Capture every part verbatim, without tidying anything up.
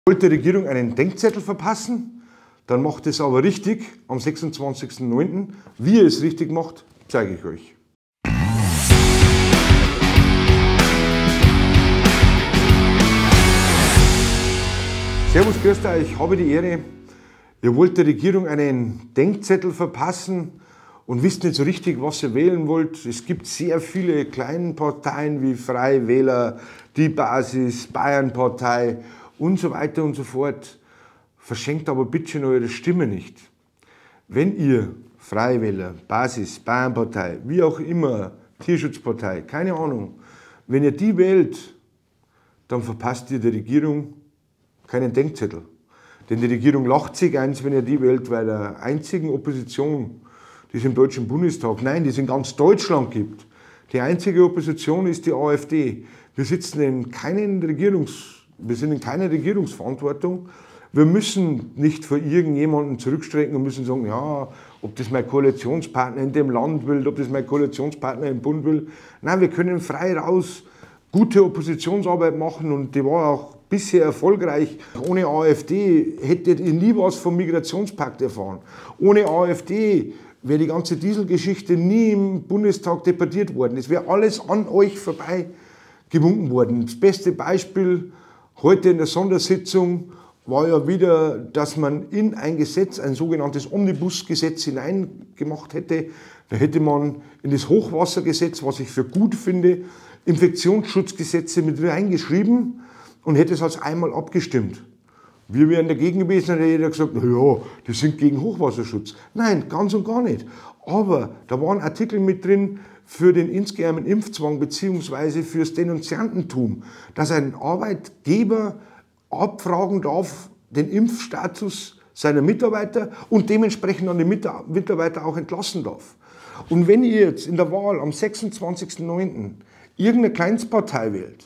Wollte die Regierung einen Denkzettel verpassen, dann macht es aber richtig am sechsundzwanzigsten neunten Wie ihr es richtig macht, zeige ich euch. Servus, grüßt euch, ich habe die Ehre. Ihr wollt der Regierung einen Denkzettel verpassen und wisst nicht so richtig, was ihr wählen wollt. Es gibt sehr viele kleine Parteien wie Freie Wähler, die Basis, Bayernpartei und so weiter und so fort. Verschenkt aber bitte schön eure Stimme nicht. Wenn ihr Freie Wähler, Basis, Bayernpartei, wie auch immer, Tierschutzpartei, keine Ahnung, wenn ihr die wählt, dann verpasst ihr der Regierung keinen Denkzettel. Denn die Regierung lacht sich eins, wenn ihr die wählt, weil der einzigen Opposition, die es im Deutschen Bundestag, nein, die es in ganz Deutschland gibt, die einzige Opposition ist die AfD. Wir sitzen in keinen Regierungs, wir sind in keiner Regierungsverantwortung. Wir müssen nicht vor irgendjemanden zurückstrecken und müssen sagen, ja, ob das mein Koalitionspartner in dem Land will, ob das mein Koalitionspartner im Bund will. Nein, wir können frei raus gute Oppositionsarbeit machen und die war auch bisher erfolgreich. Ohne AfD hättet ihr nie was vom Migrationspakt erfahren. Ohne AfD wäre die ganze Dieselgeschichte nie im Bundestag debattiert worden. Es wäre alles an euch vorbei gewunken worden. Das beste Beispiel heute in der Sondersitzung war ja wieder, dass man in ein Gesetz, ein sogenanntes Omnibusgesetz hineingemacht hätte. Da hätte man in das Hochwassergesetz, was ich für gut finde, Infektionsschutzgesetze mit reingeschrieben und hätte es als einmal abgestimmt. Wir wären dagegen gewesen, dann hätte jeder gesagt, na ja, die sind gegen Hochwasserschutz. Nein, ganz und gar nicht. Aber da waren Artikel mit drin für den insgeheimen Impfzwang bzw. fürs Denunziantentum, dass ein Arbeitgeber abfragen darf, den Impfstatus seiner Mitarbeiter und dementsprechend dann die Mitarbeiter auch entlassen darf. Und wenn ihr jetzt in der Wahl am sechsundzwanzigsten neunten irgendeine Kleinstpartei wählt,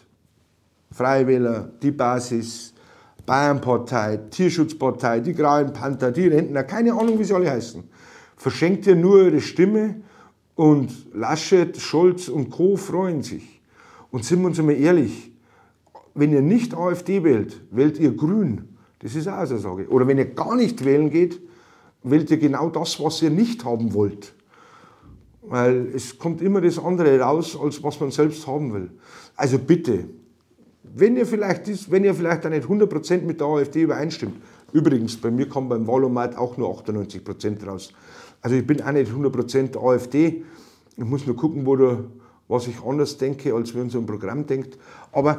Freie Wähler, die Basis, Bayernpartei, Tierschutzpartei, die Grauen Panther, die Rentner, keine Ahnung, wie sie alle heißen, verschenkt ihr nur eure Stimme und Laschet, Scholz und Co. freuen sich. Und sind wir uns einmal ehrlich, wenn ihr nicht AfD wählt, wählt ihr Grün. Das ist auch eine Sage. Oder wenn ihr gar nicht wählen geht, wählt ihr genau das, was ihr nicht haben wollt. Weil es kommt immer das andere raus, als was man selbst haben will. Also bitte, wenn ihr vielleicht, ist, wenn ihr vielleicht auch nicht hundert Prozent mit der AfD übereinstimmt, übrigens, bei mir kommt beim Wahlomat auch nur achtundneunzig Prozent raus. Also ich bin auch nicht hundert Prozent AfD. Ich muss nur gucken, wo der, was ich anders denke, als wenn so ein Programm denkt. Aber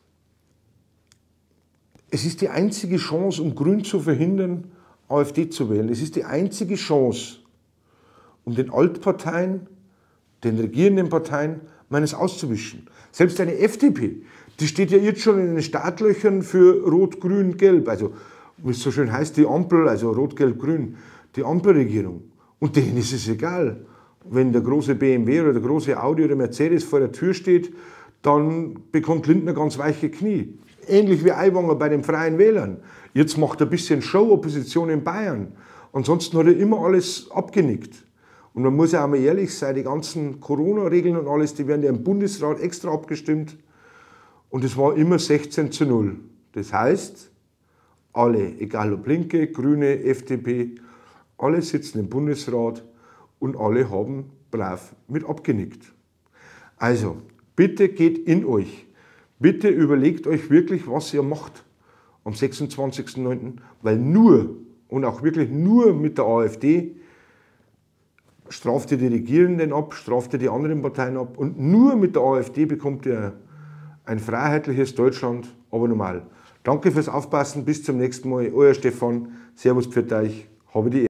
es ist die einzige Chance, um Grün zu verhindern, AfD zu wählen. Es ist die einzige Chance, um den Altparteien, den regierenden Parteien, meines auszuwischen. Selbst eine F D P, die steht ja jetzt schon in den Startlöchern für Rot, Grün, Gelb. Also, wie es so schön heißt, die Ampel, also Rot, Gelb, Grün, die Ampelregierung. Und denen ist es egal, wenn der große B M W oder der große Audi oder Mercedes vor der Tür steht, dann bekommt Lindner ganz weiche Knie. Ähnlich wie Aiwanger bei den Freien Wählern. Jetzt macht er ein bisschen Show-Opposition in Bayern. Ansonsten hat er immer alles abgenickt. Und man muss ja auch mal ehrlich sein, die ganzen Corona-Regeln und alles, die werden ja im Bundesrat extra abgestimmt. Und es war immer sechzehn zu null. Das heißt, alle, egal ob Linke, Grüne, F D P, alle sitzen im Bundesrat und alle haben brav mit abgenickt. Also, bitte geht in euch. Bitte überlegt euch wirklich, was ihr macht am sechsundzwanzigsten neunten Weil nur und auch wirklich nur mit der AfD straft ihr die Regierenden ab, straft ihr die anderen Parteien ab und nur mit der AfD bekommt ihr ein freiheitliches Deutschland, aber normal. Danke fürs Aufpassen, bis zum nächsten Mal. Euer Stefan, Servus, pfiat euch, habe die Ehre.